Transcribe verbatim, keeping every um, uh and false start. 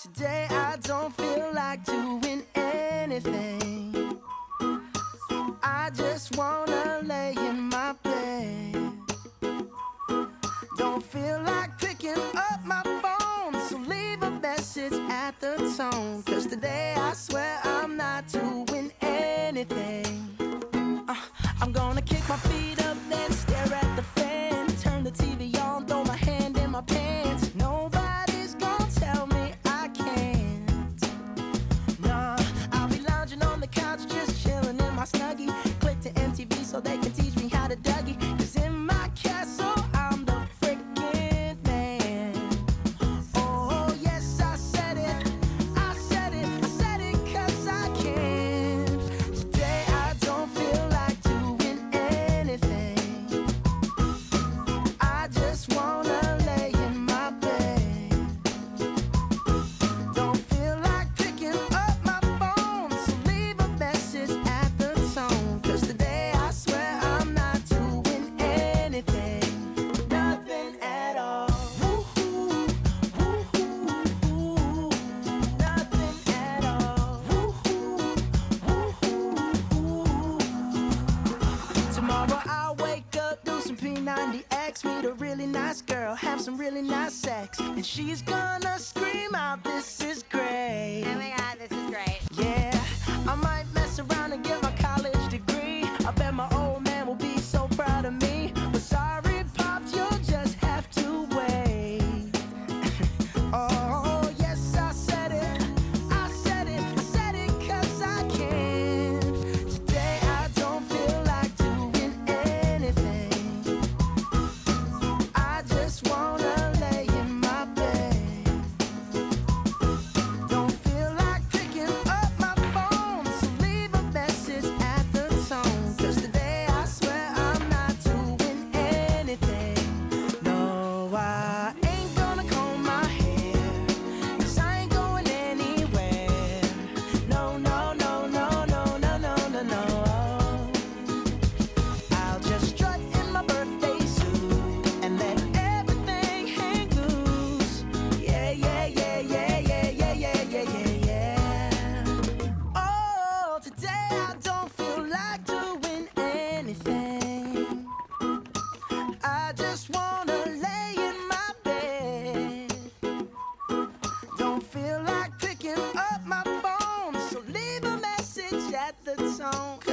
Today I don't feel like doing anything. I just wanna lay in my bed. Don't feel like picking up my phone, so leave a message at the tone. Cause today I swear I'm not doing anything. uh, I'm gonna kick my feet up, then stare at the fan. Turn the T V on, throw my hand in my pants. Nobody's gonna tell me I can't. Nah, I'll be lounging on the couch, just chilling in my Snuggie. Click to M T V so they can teach me how to Dougie. Cause in my castle I'm the freaking man. Oh yes, I said it, I said it, I said it cause I can. Today I don't feel like doing anything. I just wanna lay in my bed. Don't feel like picking up my phone, so leave a message at the tone. Cause today I swear I'm not doing anything. Nothing at all. Woo-hoo, woo-hoo, nothing at all. Woo-hoo, woo-hoo. Tomorrow I'll wake up, do some P ninety X, meet a really nice girl, have some really nice sex, and she's gonna scream out, "This is great." Oh my god, this is great. Yeah, I might mess around and get my college degree. I bet my old man will be so proud of me. But sorry, Pops, you'll just have to wait. Oh, yes, I said it, I said it, I said it cause I can. Today I don't feel like doing anything. I just wanna lay in my bed. Don't feel like picking up my phone, so leave a message at the tone. Cause today I swear I'm not doing anything. No, I ain't gonna comb my hair, cause I ain't going anywhere. No, no, no, no, no, no, no, no, no. I'll just strut in my birthday suit and let everything hang loose. Yeah, yeah, yeah, yeah, yeah, yeah, yeah, yeah, yeah, yeah. Oh, today I don't feel like doing anything. I just wanna lay in my bed. Don't feel like picking up my phone, so leave a message at the tone.